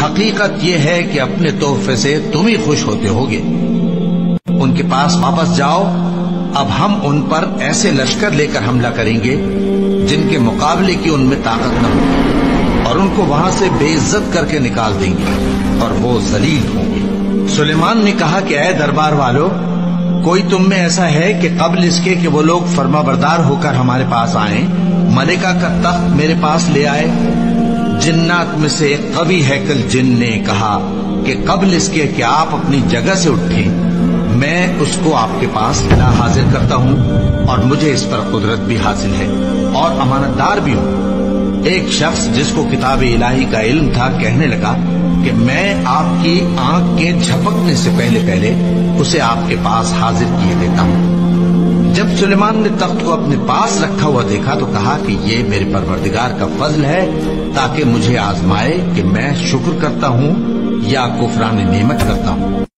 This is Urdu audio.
حقیقت یہ ہے کہ اپنے تحفے سے تم ہی خوش ہوتے ہوگے۔ ان کے پاس واپس جاؤ، اب ہم ان پر ایسے لشکر لے کر حملہ کریں گے جن کے مقابلے کی ان میں طاقت نہ ہوگی، اور ان کو وہاں سے بے عزت کر کے نکال دیں گے اور وہ ذلیل ہوں گے۔ سلیمان نے کہا کہ اے دربار والو، کوئی تم میں ایسا ہے کہ قبل اس کے کہ وہ لوگ فرما بردار ہو کر ہمارے پاس آئیں، ملکہ کا تخت میرے پاس لے آئے؟ جنات میں سے ایک قوی ہیکل جن نے کہا کہ قبل اس کے کہ آپ اپنی جگہ سے اٹھیں میں اس کو آپ کے پاس لا حاضر کرتا ہوں، اور مجھے اس پر قدرت بھی حاصل ہے اور امانت دار بھی ہوں۔ ایک شخص جس کو کتاب الہی کا علم تھا کہنے لگا کہ میں آپ کی آنکھ کے جھپکنے سے پہلے اسے آپ کے پاس حاضر کیے دیتا ہوں۔ جب سلیمان نے تخت کو اپنے پاس رکھا ہوا دیکھا تو کہا کہ یہ میرے پروردگار کا فضل ہے تاکہ مجھے آزمائے کہ میں شکر کرتا ہوں یا کفران نعمت کرتا ہوں۔